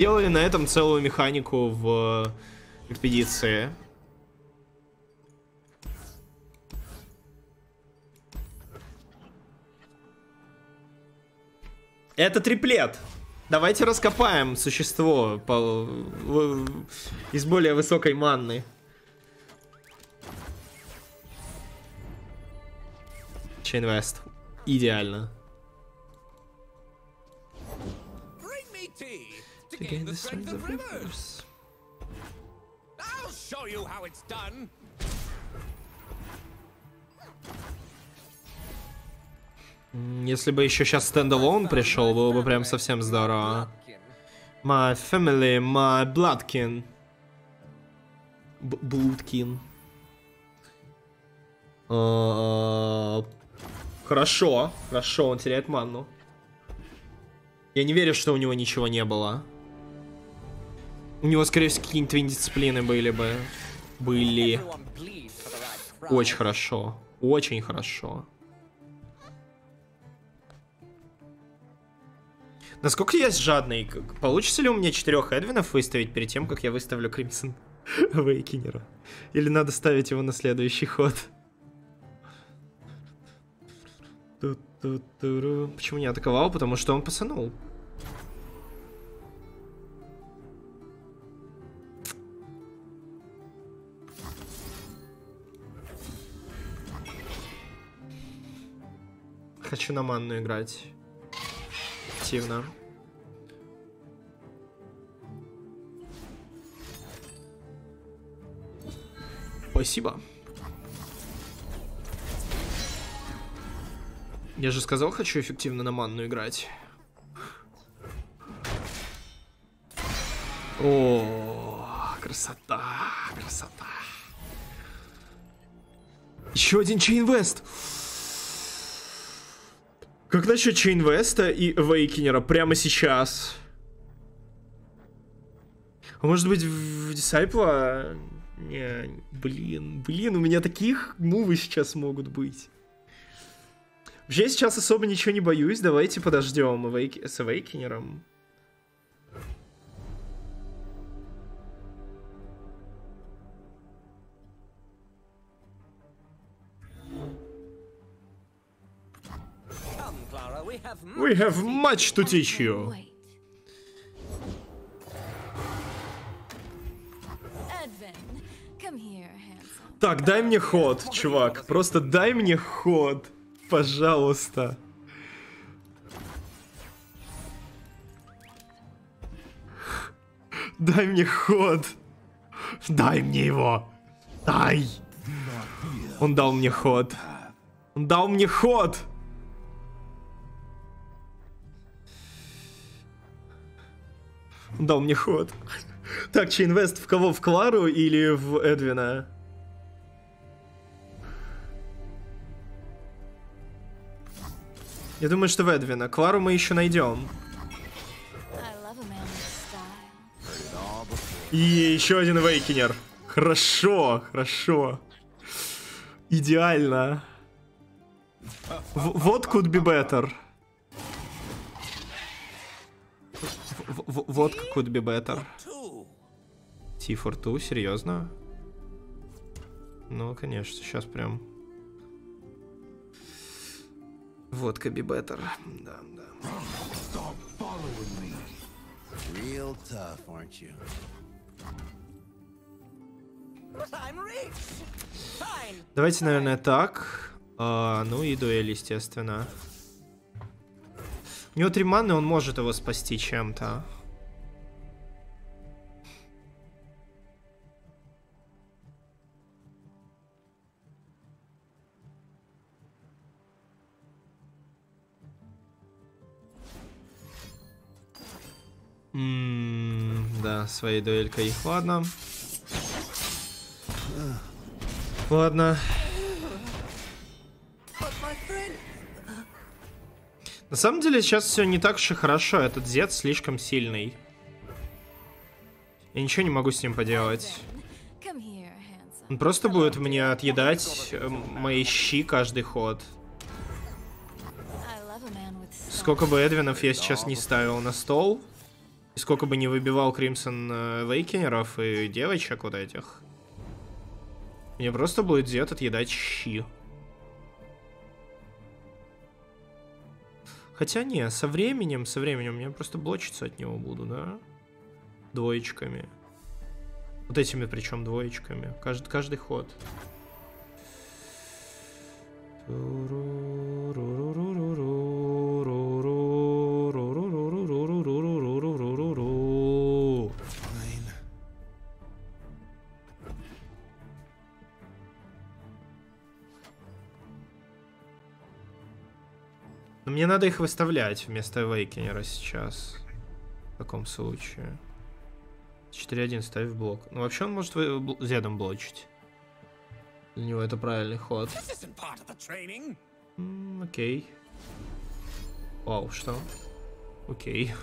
Делали на этом целую механику в экспедиции. Это триплет. Давайте раскопаем существо из более высокой манны. Чейнвест. Идеально. Если бы еще сейчас стендалон пришел, было бы прям совсем здорово. My family, my bloodkin. Блудкин. Хорошо, хорошо, он теряет манну. Я не верю, что у него ничего не было. У него, скорее всего, какие-нибудь индисциплины были бы. Были. Очень хорошо. Очень хорошо. Насколько я жадный? Получится ли у меня 4 Эдвинов выставить перед тем, как я выставлю Кримсон Вейкинера? Или надо ставить его на следующий ход? Почему не атаковал? Потому что он пасанул. Хочу на манну играть. Активно. Спасибо. Я же сказал, хочу эффективно на манну играть. О, красота, красота. Еще один Чейнвест. Как насчет Чейнвеста и Вейкинера прямо сейчас? А может быть в Дисайпла? Не, блин, у меня таких мувы сейчас могут быть. Вообще я сейчас особо ничего не боюсь. Давайте подождем с Вейкинером. We have much to teach you. Так, дай мне ход, чувак. Просто дай мне ход. Пожалуйста. Дай мне ход. Дай мне его. Дай. Он дал мне ход. Он дал мне ход. Он дал мне ход. Так, Чейнвест в кого? В Клару или в Эдвина? Я думаю, что в Эдвина. Клару мы еще найдем. И еще один Вейкинер. Хорошо, хорошо. Идеально. Вот could be better. Вот could be better. T for 2, серьезно? Ну, конечно, сейчас прям. Водка be better. Да, да. Давайте, наверное, так. Ну и дуэль, естественно. У него 3 маны, он может его спасти чем-то. Да, своей дуэлькой. Ладно. Ладно. На самом деле сейчас все не так уж и хорошо. Этот Зет слишком сильный. Я ничего не могу с ним поделать. Он просто будет мне отъедать мои щи каждый ход. Сколько бы Эдвинов я сейчас не ставил на стол, И сколько бы не выбивал Кримсон Вейкенеров и девочек вот этих, мне просто будет Зет отъедать щи. Хотя не, со временем я просто блочиться от него буду, да? Двоечками. Вот этими причем двоечками. Каждый ход. Но мне надо их выставлять вместо Эвейкенера сейчас. В таком случае. 4-1 ставь в блок. Ну вообще он может Зедом блочить. Для него это правильный ход. Окей. Вау, что? Окей.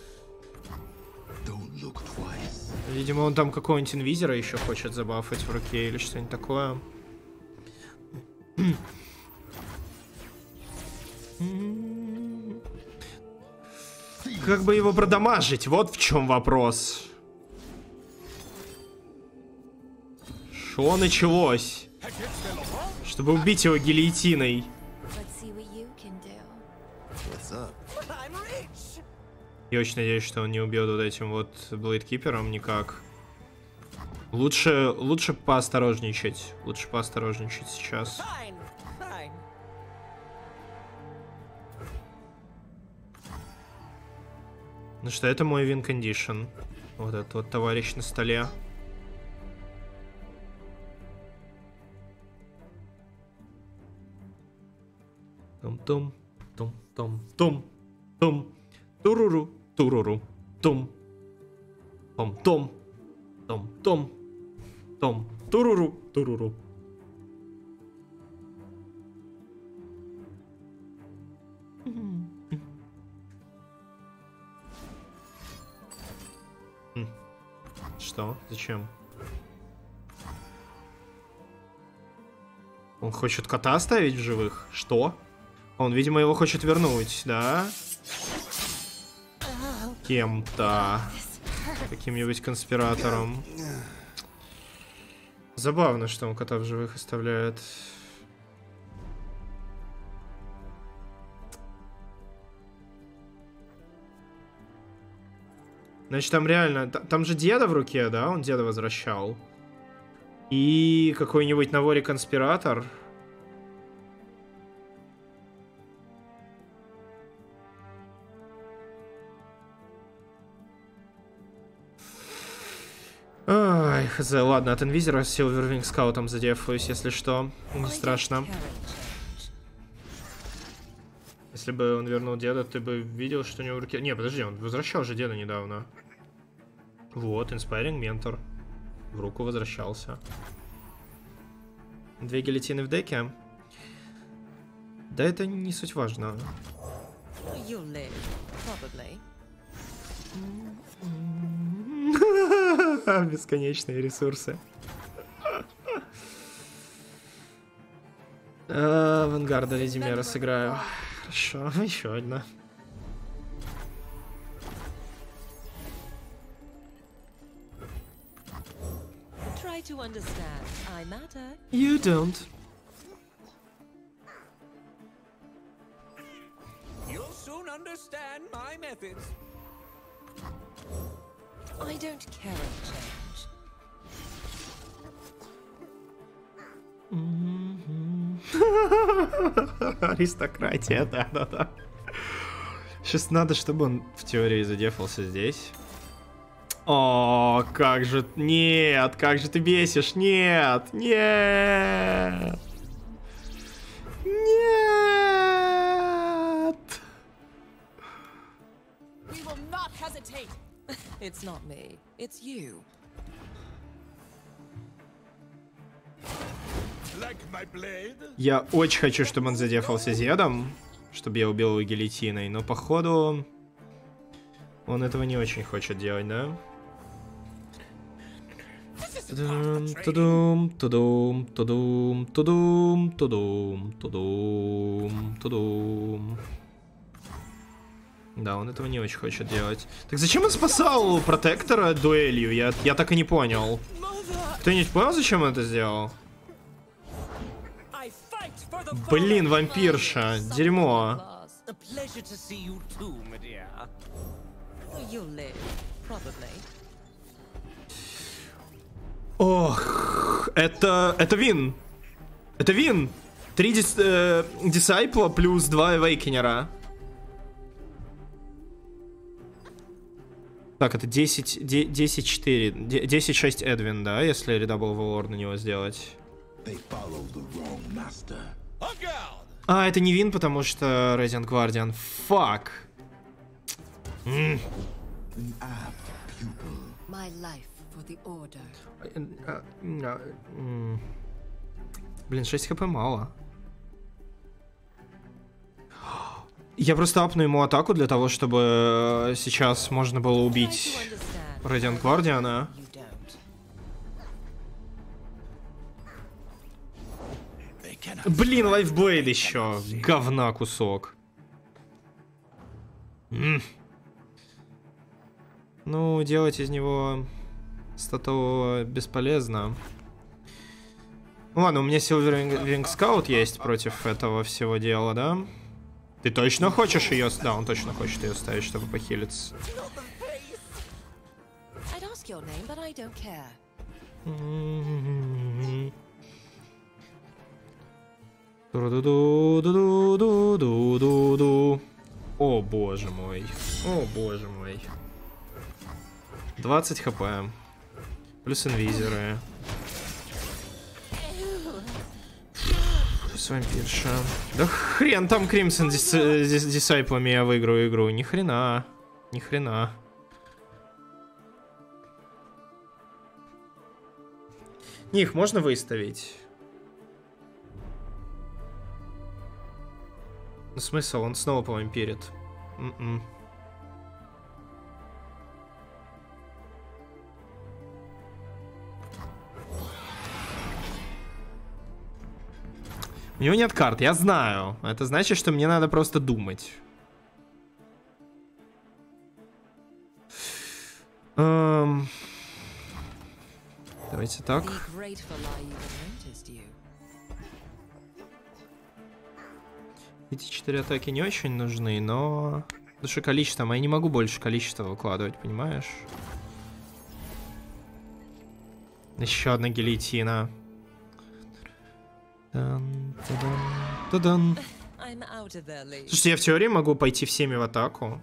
Видимо, он там какого-нибудь инвизера еще хочет забафать в руке или что-нибудь такое. Как бы его продамажить? Вот в чем вопрос. Что началось? Чтобы убить его гильотиной. Я очень надеюсь, что он не убьет вот этим вот Блейдкипером никак. Лучше поосторожничать. Лучше поосторожничать сейчас. Ну что, это мой win condition. Вот этот вот товарищ на столе. Том-том, том-том-том, том, туруру, туруру, том, том-том, том-том, том, туруру, туруру. Что? Зачем? Он хочет кота оставить в живых? Что? Он, видимо, его хочет вернуть, да? Кем-то. Каким-нибудь конспиратором. Забавно, что он кота в живых оставляет. Значит, там реально... Там же деда в руке, да? Он деда возвращал. И какой-нибудь на воре конспиратор. Ай, хз, ладно, от инвизера с Silverwing скаутом задефаюсь, если что. Не страшно. Если бы он вернул деда, ты бы видел, что у него в руке... Не, подожди, он возвращал же деда недавно. Вот, Inspiring Mentor. В руку возвращался. 2 гильотины в деке. Да это не суть важно. Бесконечные ресурсы. Авангарда Лизимера сыграю. Хорошо, еще одна. You don't. You'll soon understand my methods. I don't carry change. Аристократия, да. Сейчас надо, чтобы он в теории задефался здесь. О, как же... Нет, как же ты бесишь. Нет, нет. Нет. We will not hesitate. It's not me. It's you. Я очень хочу, чтобы он задефался Зедом, чтобы я убил его гильотиной, но походу он этого не очень хочет делать, да? Тудум, тудум, тудум, тудум, тудум, тудум, тудум. Да, он этого не очень хочет делать. Так зачем он спасал протектора дуэлью? Я так и не понял. Кто-нибудь понял, зачем он это сделал? Блин, вампирша. Дерьмо. A pleasure to see you too, Medea. You'll live, probably. Ох, это Вин. Это Вин. 3 дисайпла плюс 2 эвейкенера. Так, это 10-4. 10-6 Эдвин, да, если редабл Валор на него сделать. А, это не Вин, потому что Radiant Guardian. Фак. My life for the order. Блин, 6 хп мало. Я просто апну ему атаку для того, чтобы сейчас можно было убить Radiant Guardian. Блин, лайфблейд еще. Говна кусок. Ну, делать из него стату бесполезно. Ладно, у меня Silver Wing Scout есть против этого всего дела, да? Ты точно хочешь ее... Да, он точно хочет ее ставить, чтобы похилиться. I'd ask your name, but I don't care. Ду-ду-ду-ду-ду-ду-ду. О, боже мой. О, боже мой. 20 хп. Плюс инвизеры. Плюс вампирша. Да хрен там Кримсон с дисайплами я выиграю игру. Ни хрена. Ни хрена. Их можно выставить? Ну, смысл? Он снова повампирит. У него нет карт, я знаю. Это значит, что мне надо просто думать. Давайте так. Эти 4 атаки не очень нужны, но... Потому что количеством, а я не могу больше количества выкладывать, понимаешь? Еще одна гильотина. Та-дан. Слушайте, я в теории могу пойти всеми в атаку.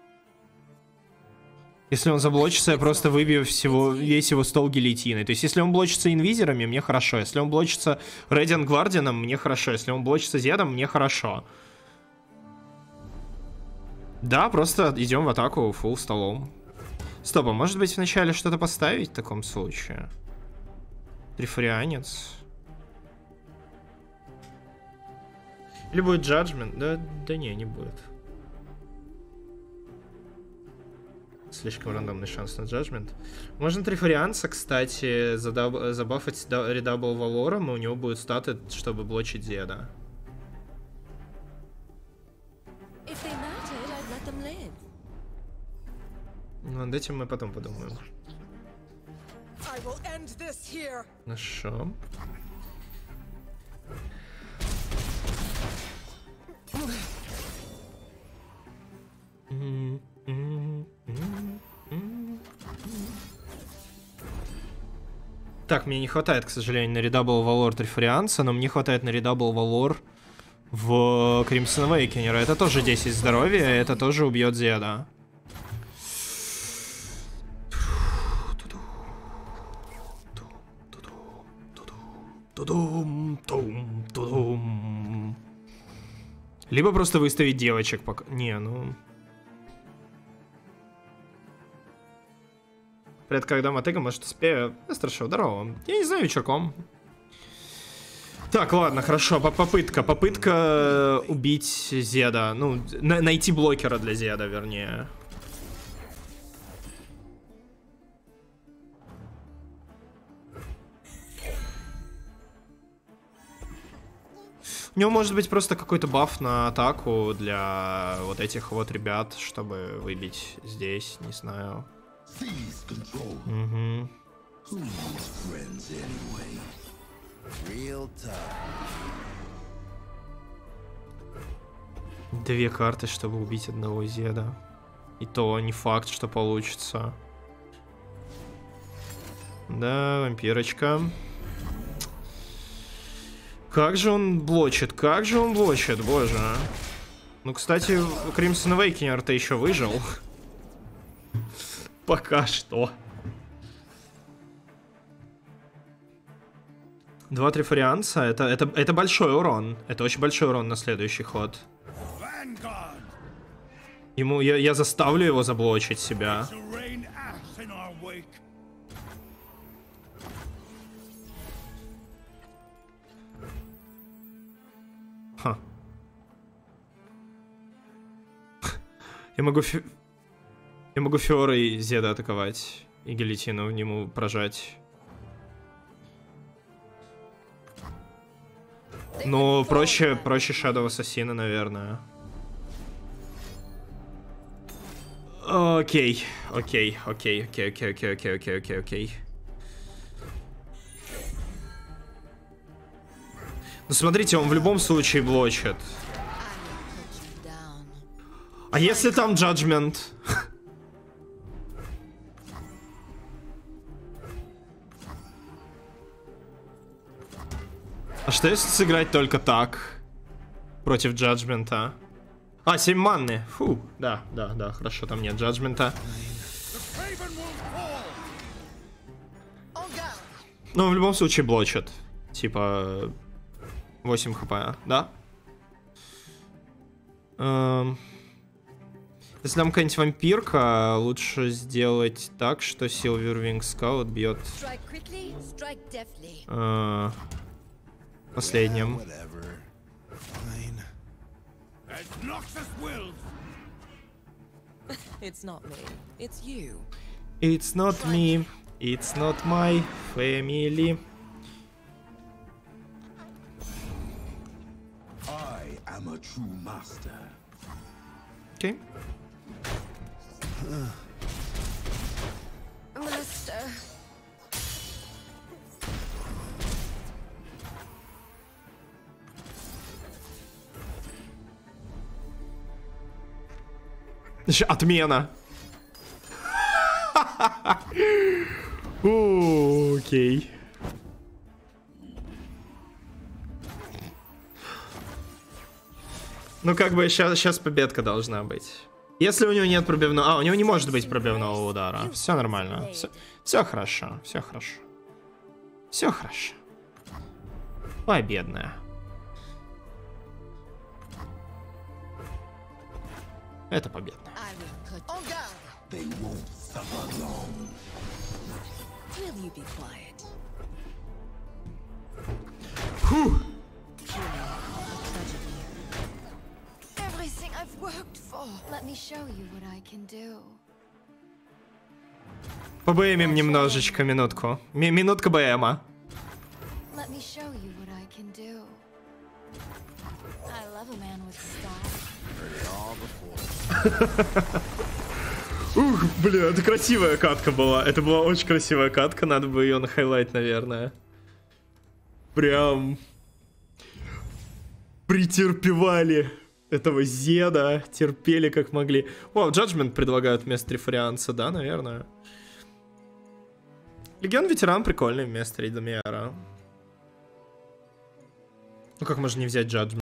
Если он заблочится, я просто выбью весь его стол гильотиной. То есть, если он блочится инвизерами, мне хорошо. Если он блочится Radiant Guardian, мне хорошо. Если он блочится Зедом, мне хорошо. Да, просто идем в атаку фулл столом. Стоп, а может быть вначале что-то поставить в таком случае? Трифарианец. Или будет Judgment? Да не будет. Слишком рандомный шанс на Judgment. Можно Трифарианца, кстати, забафать редабл Валором, и у него будут статы, чтобы блочить Зеда. Ну, над этим мы потом подумаем. Хорошо. Так, мне не хватает, к сожалению, на редабл Валор Трифарианца, но мне хватает на редабл Валор в Crimson Awakener. Это тоже 10 здоровья, это тоже убьет Зеда. Либо просто выставить девочек пока... Не, ну... Привет, когда мотыга, может, успею? Хорошо, здорово. Я не знаю, вечерком. Так, ладно, хорошо, попытка убить Зеда. Ну, найти блокера для Зеда, вернее. У него может быть просто какой-то баф на атаку для вот этих вот ребят, чтобы выбить здесь, не знаю. Угу. Две карты, чтобы убить одного Зеда. И то не факт, что получится. Да, вампирочка. Как же он блочит, боже. Ну, кстати, Crimson Awakener-то еще выжил. Пока что. 2 трифарианца, это большой урон. Это очень большой урон на следующий ход. Ему, я заставлю его заблочить себя. Ха. Я могу Фиорой Зеда атаковать и гильотину в нему прожать. Ну, проще Shadow Assassin, наверное. Окей. Ну, смотрите, он в любом случае блочит. А если там Judgment? А что если сыграть только так? Против Джаджмента? А, 7 манны. Фу, да, хорошо, там нет Джаджмента. Но в любом случае блочит. Типа 8 хп, да? Если там какая-нибудь вампирка, лучше сделать так, что Silverwing Scout бьет последним. It's not me. It's you. It's not me. It's not my family. I am a true master. Окей. Master. Отмена. Окей. Ну, как бы сейчас победка должна быть. Если у него нет пробивного... А, у него не может быть пробивного удара. Все нормально. Все хорошо. Все хорошо. Все хорошо. Ой, бедная. Это победа. Фу. Побэмим немножечко, минутку. Минутка БМа. Ух, блин, это красивая катка была. Это была очень красивая катка, надо бы ее на хайлайт, наверное. Прям претерпевали этого Зеда, терпели как могли. О, Judgment предлагают вместо Трифарианца, да, наверное. Легион Ветеран прикольный вместо Ридомиара. Ну как можно не взять Judgment?